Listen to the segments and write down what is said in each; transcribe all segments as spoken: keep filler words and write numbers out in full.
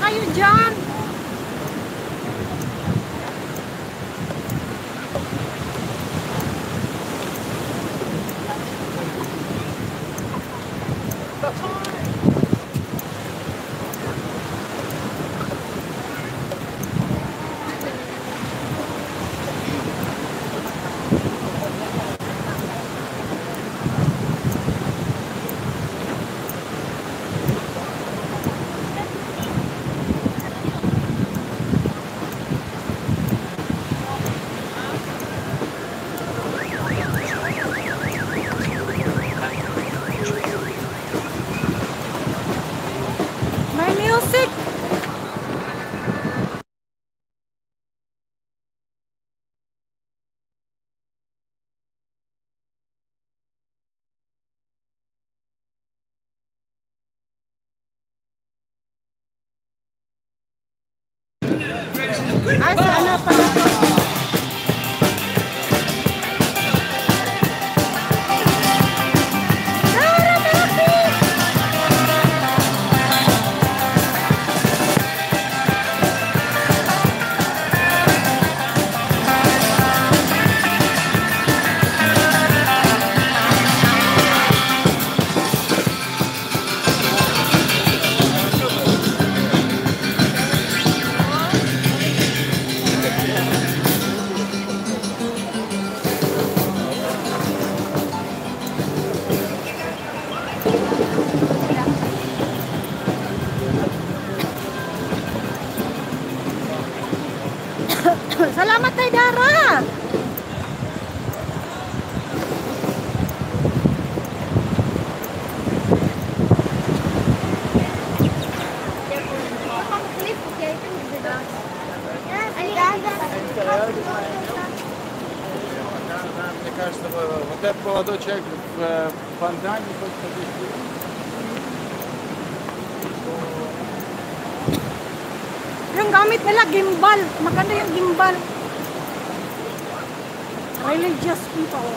kayo dyan. Ah, sana pala. Salamat kay Dara. Мне кажется, вот этот молодой человек в фонтане хочет ходить. Yung gamit nila, gimbal. Maganda yung gimbal. Religious people.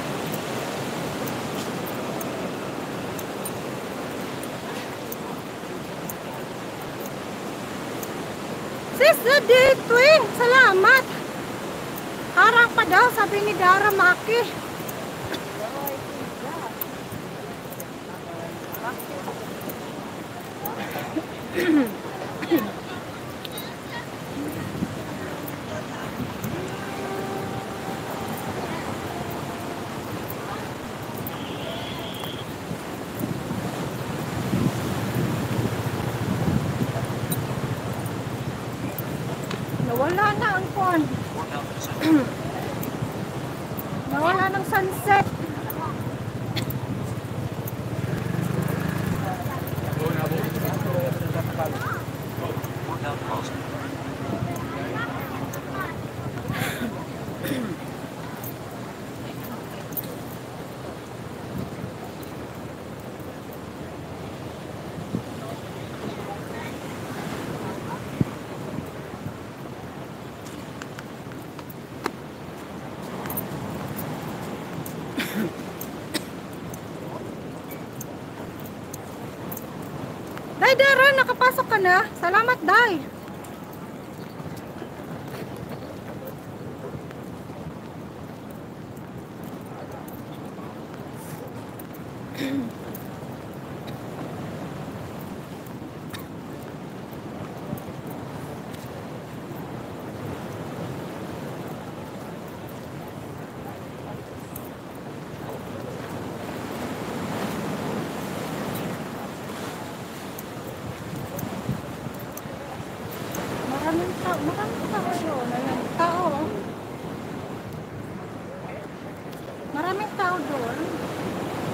Sis, the day twin. Salamat. Harang pa daw, sabi ni Dara Maki. Nawala na ang pond. Nawala ng sunset. Day, Dara, nakapasok ka na. Salamat, Day. Maraming tao, maraming tao doon. Ayan, tao. Maraming tao doon.